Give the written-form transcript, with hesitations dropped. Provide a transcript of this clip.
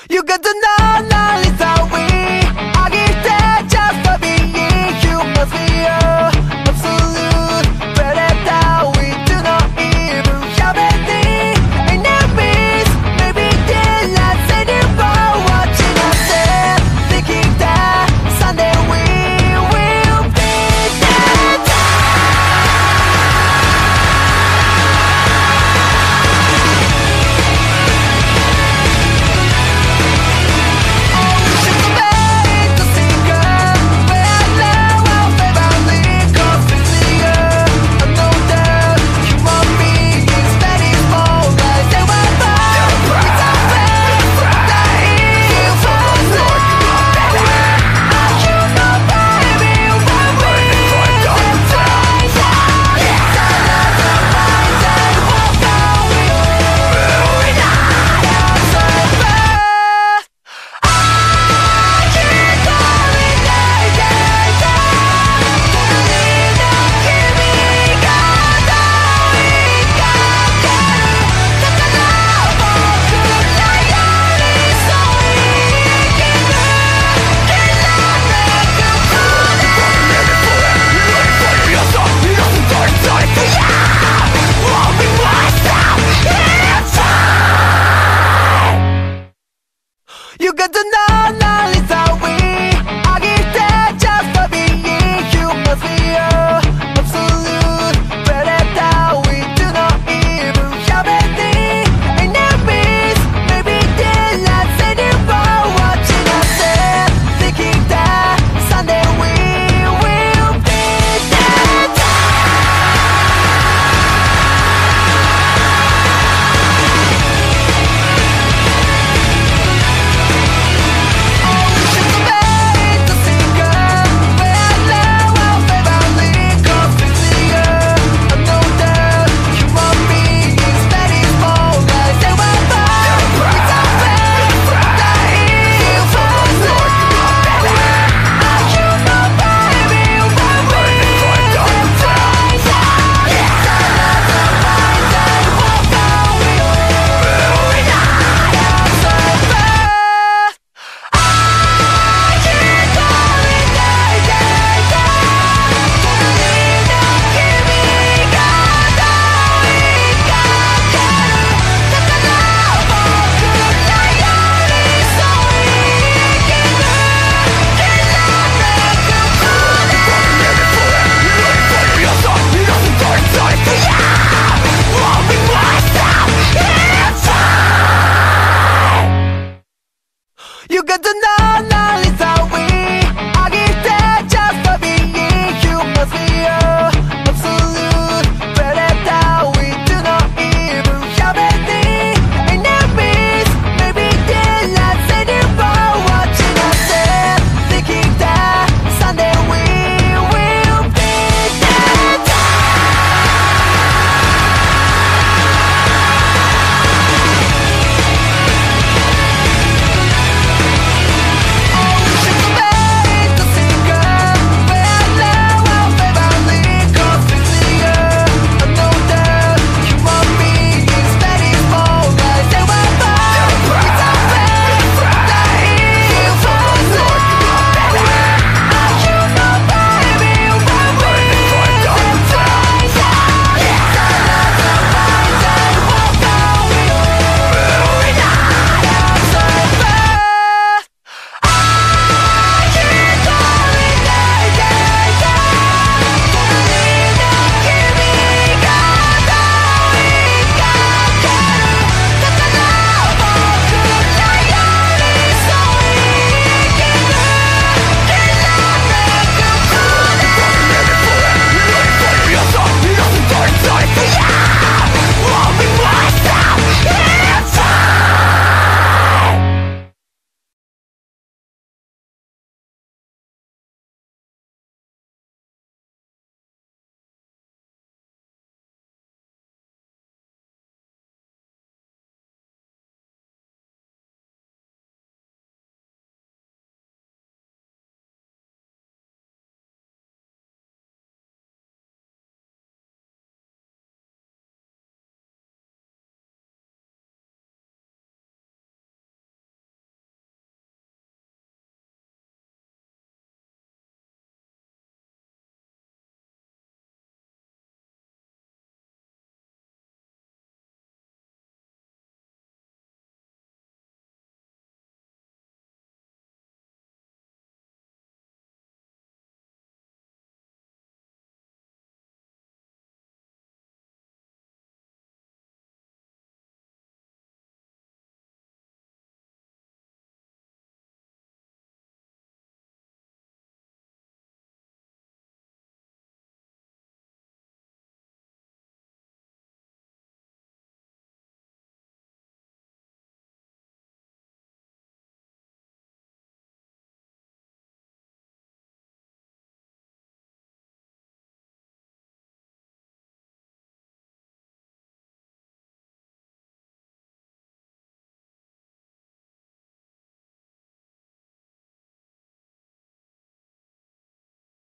You got to know 날 이상위 아길 때 just for being you must be a absolute better that we do not even have any enemies. Maybe they're not saying about watching us and thinking that someday we will be dead. You got to know 날 이상위 아길 때 just for being you must be a absolute better that we do not even have any enemies. Maybe they're not saying about watching us and thinking that someday we will be dead. You got to know